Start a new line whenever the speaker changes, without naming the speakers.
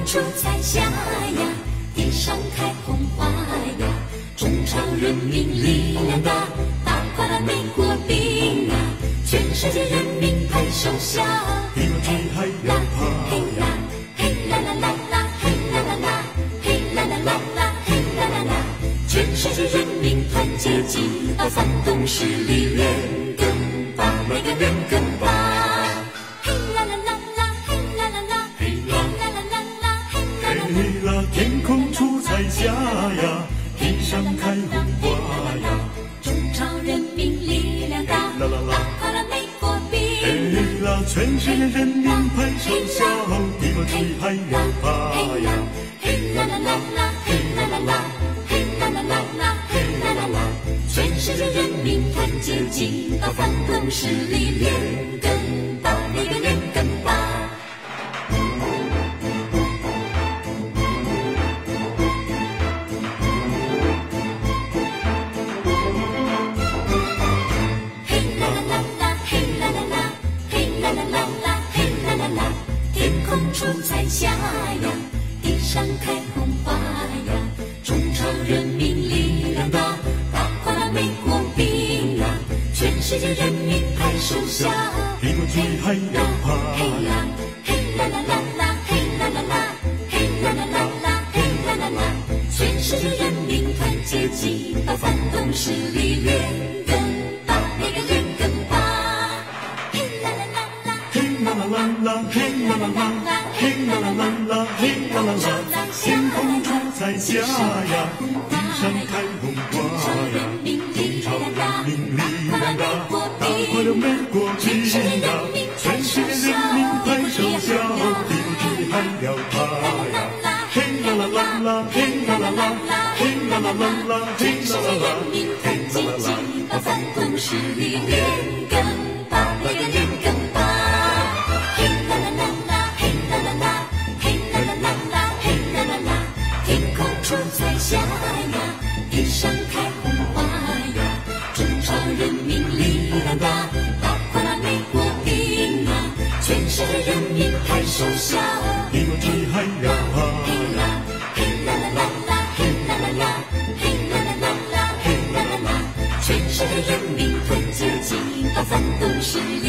出彩霞呀，地上开红花呀，中朝人民力量大，打垮了美国兵啊，全世界人民拍手笑，
敌我追还要怕呀，
嘿啦啦啦啦，嘿啦啦啦，嘿啦啦啦啦，嘿啦啦啦，全世界人民团结起，把反动势力连根拔，每个人更拔。嘿啦啦啦啦，嘿啦啦啦，嘿啦啦啦啦，嘿啦啦啦。
嘿啦，天空出彩霞呀，地上开红花呀，
中朝人民力量大，打垮了美国兵。
嘿啦，全世界人民拍手笑，敌我追还要怕呀，
嘿啦啦啦啦，嘿啦啦啦，嘿啦啦啦啦，嘿啦啦啦，全世界人民团结起，把反动势力连根拔，每个人更拔。嘿啦啦啦啦，嘿啦啦啦，嘿啦啦啦啦，嘿啦啦啦，天空出彩霞呀，地上开红花呀，中朝人民力量大，打垮了美国兵啊，全世界人民拍手笑，
敌我追还要怕呀，
嘿啦啦啦啦，嘿啦啦啦，嘿啦啦啦啦，嘿啦啦啦，全世界人民团结起，把反动势力连根拔，每个人更拔。嘿啦啦啦啦，
嘿啦啦啦啦，嘿啦啦啦啦，嘿啦啦啦啦，嘿啦啦啦，天空出彩霞呀，地上开红花呀，中朝人民力量大，打垮了美国兵啊，全世界人民拍手笑，敌我追还要怕呀，嘿啦啦啦啦，嘿啦啦啦，嘿啦啦啦啦，嘿啦啦啦，嘿啦啦啦，
把反动势力连根拔，每个人更拔。嘿啦啦啦啦，嘿啦啦啦，嘿啦啦啦啦，嘿啦啦啦，天空出彩霞呀，地上开红花呀，中朝人民力量大，打垮了美国兵啊，全世界人民拍手笑，
敌我追还要怕
嘿啦嘿啦啦啦啦，嘿啦啦啦，嘿啦啦啦啦，嘿啦啦啦，全世界人民团结起，把反动势力